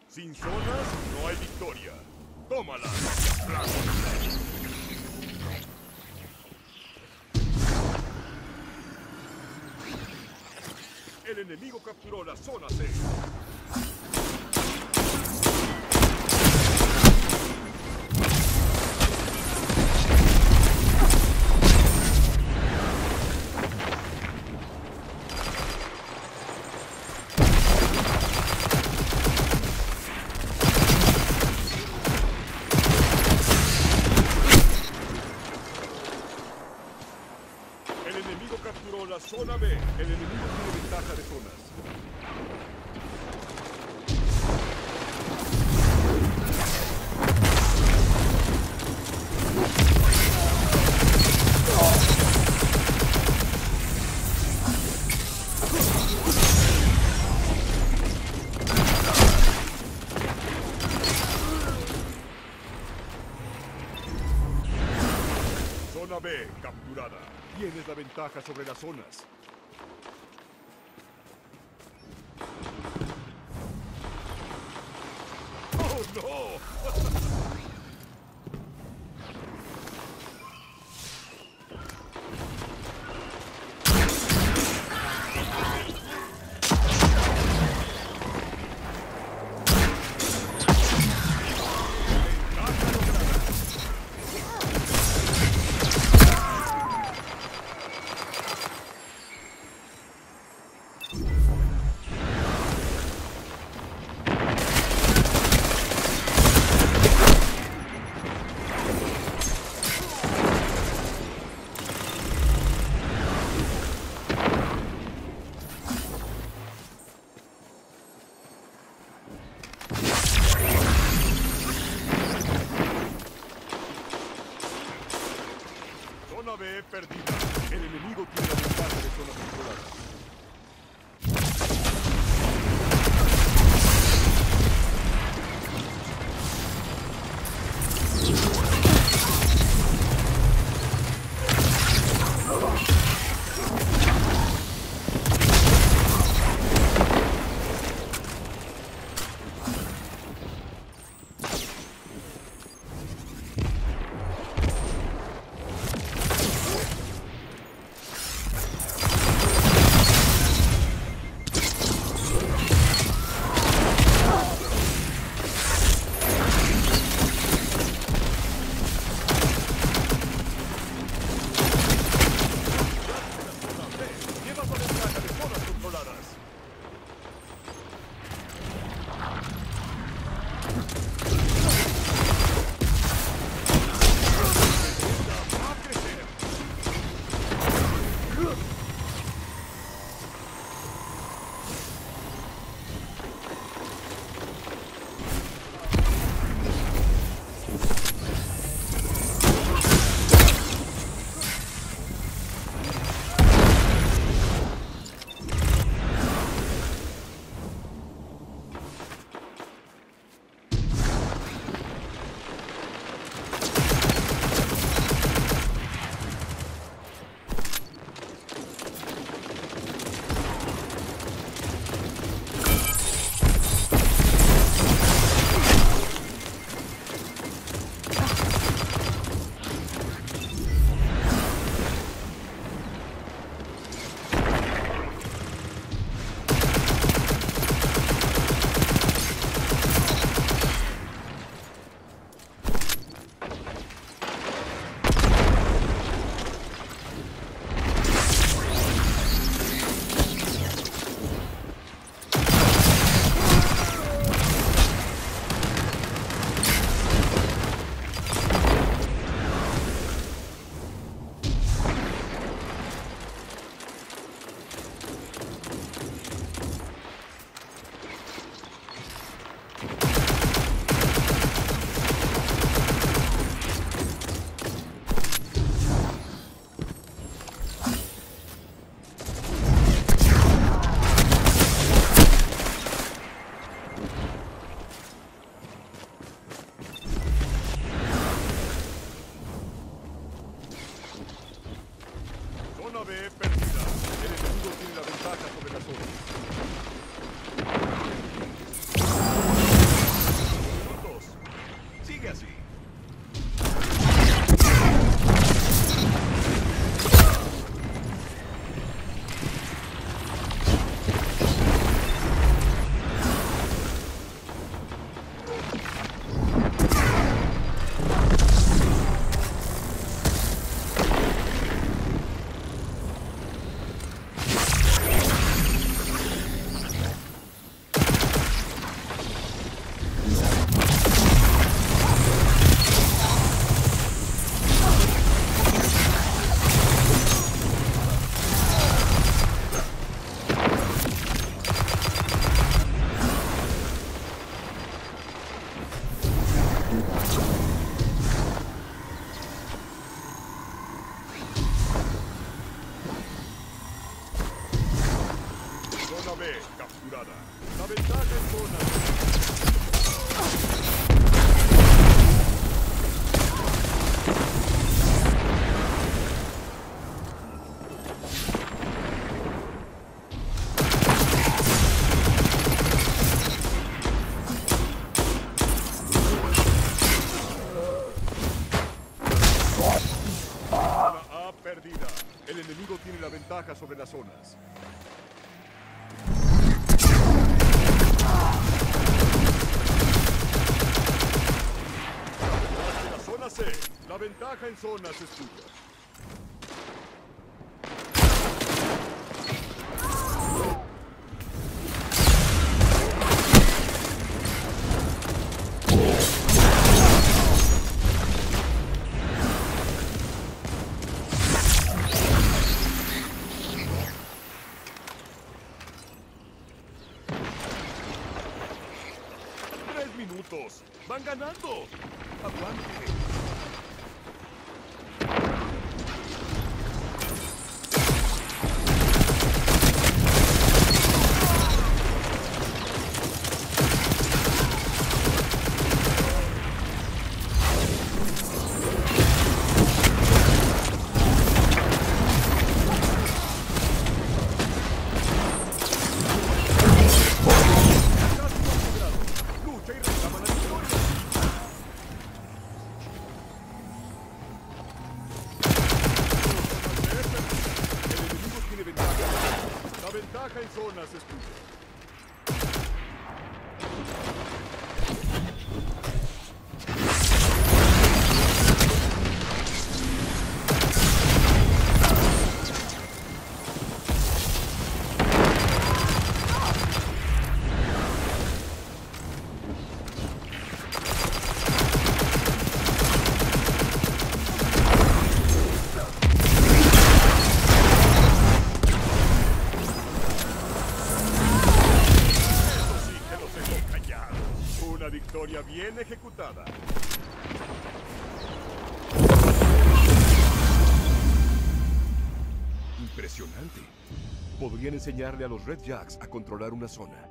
Sin zonas no hay victoria. ¡Tómala! El enemigo capturó la zona C. El enemigo capturó la zona B. El enemigo tiene ventaja de zonas. Zona B capturada. Tienes la ventaja sobre las zonas. ¡Oh, no! Zona B perdida. El enemigo tiene la ventaja de zona controlada. Zona B capturada. La ventaja en zona C. Zona A perdida. El enemigo tiene la ventaja sobre las zonas. La zona C. La ventaja en zonas es tuya. Minutos. ¡Van ganando! ¡Aguante! La ventaja en zonas es tuya. Una victoria bien ejecutada. Impresionante. Podrían enseñarle a los Red Jacks a controlar una zona.